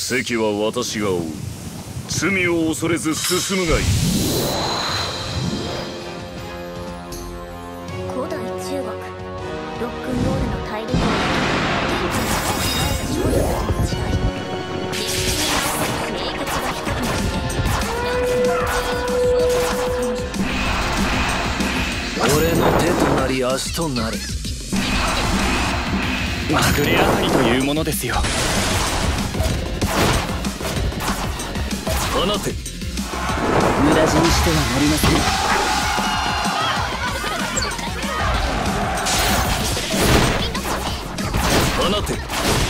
席は私が負う。罪を恐れず進むがいい。 古代中国ロックンロールの大陸に天地の青く生えた少女たちの時代、歴史に名を清潔が光る街で乱世の口にも象徴した彼女。 俺の手となり足となれ。 まぐれあたりというものですよ。 放て。 無駄死にしてはなりません。 放て。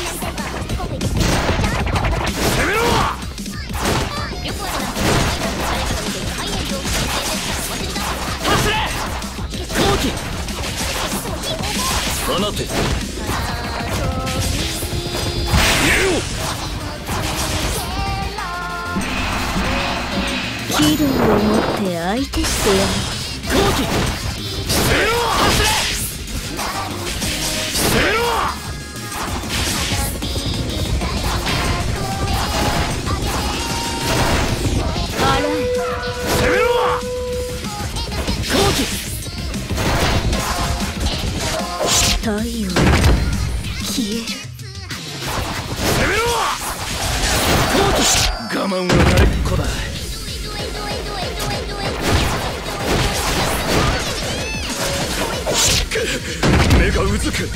攻めろ。 走れ後期。 放て。 軌道を持って相手してやる。 後期。 攻めろ。 走れ攻めろ。 洗え。 攻めろ。 後期。 太陽が消える。 攻めろ。 後期。 我慢は慣れっこだ。目がうずく。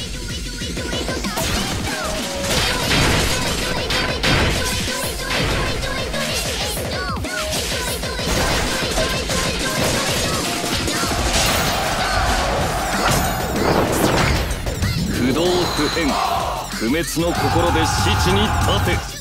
不動不変、不滅の心で死地に立て。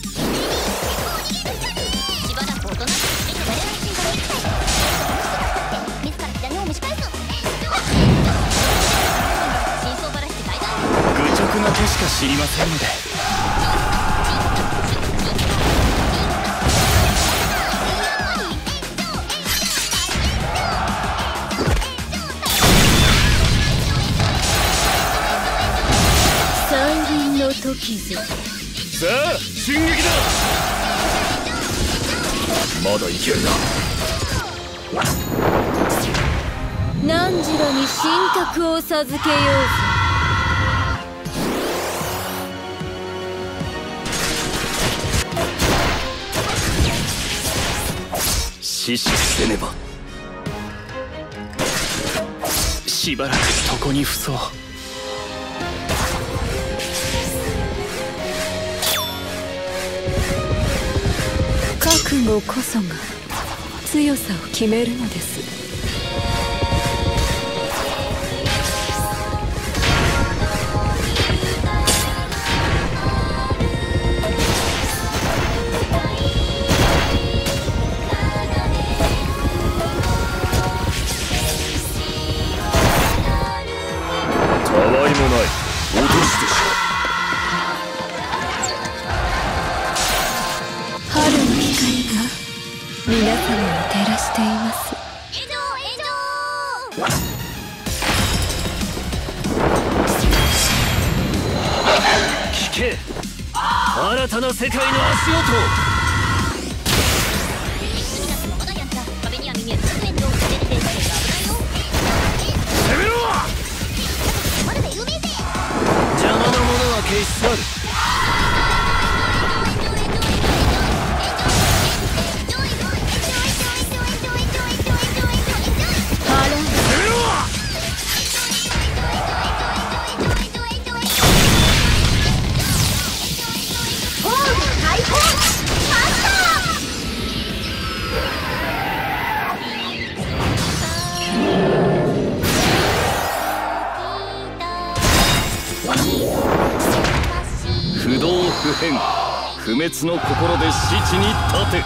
愚直な手しか知りませんので。 山林の時ぞ。 さあ進撃だ。まだいけるな。 汝らに神託を授けようぞ。 死守せねば。 しばらく床に伏そう。 覚悟こそが強さを決めるのです。 たわいもない。落としてし春の光が皆様を照らしています。 聞け。新たな世界の足音。攻めろ。邪魔なものは消し去る。不動不変、不滅の心で死地に立て。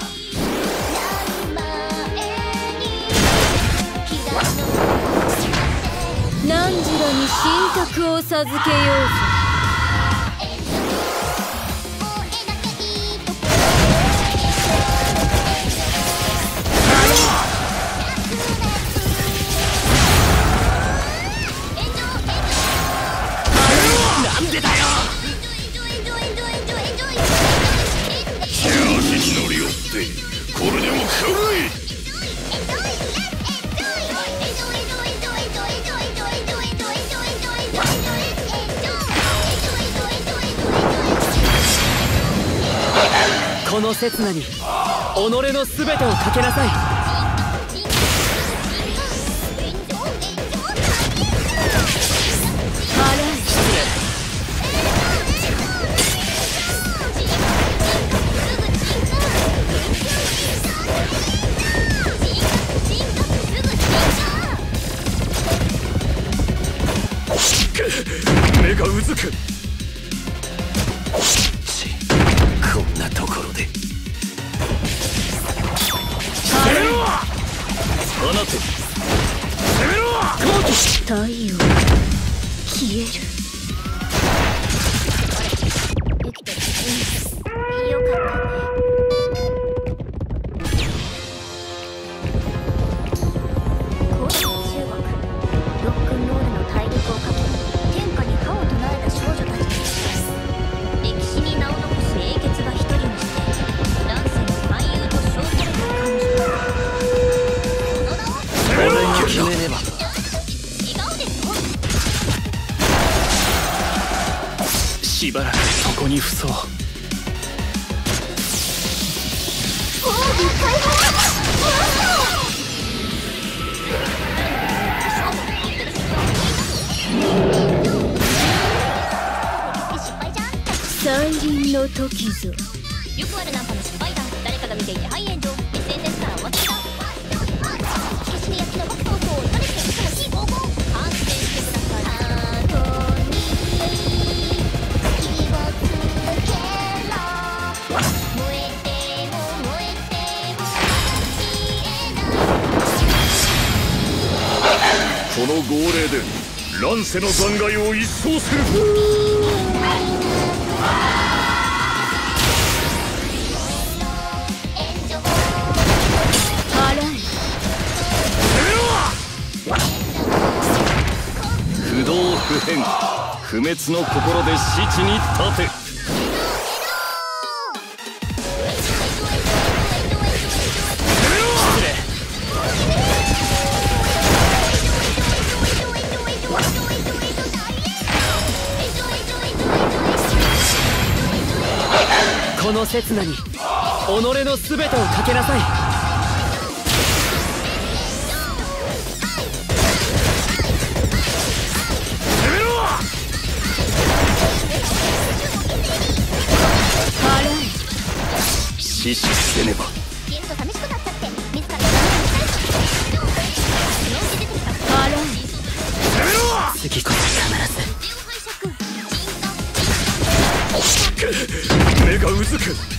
汝らに神託を授けようぞ。 なんでだよ。 この刹那に己の全てをかけなさい。 目がうずく。 こんなところで攻めろ。放て。攻めろ。 太陽消える。生きてる。よかったね。古代中国ロックンロールの大陸をかけ天下に歯を唱えた少女たちの歴史に名を残す英傑が一人にして乱世の俳優と称された彼女。その名を俺に決めねば。 違うですよ。 しばらく床に伏そう。 再臨の時ぞ。よくあるナンパの失敗談。誰かが見ていてはい炎上。 SNS からお祭りだ。火消しに焼きの爆闘争を誰かにしても非合法。反省してください。後に火をつけろ。燃えても燃えても消えない。 この号令で乱世の残骸を一掃する。不動不変、不滅の心で死地に立て。 この刹那に己の全てをかけなさい。 死守せねば。 消えると寂しくなっちゃって自らのそのうち出てきた。 次こそ必ず。 目がうずく。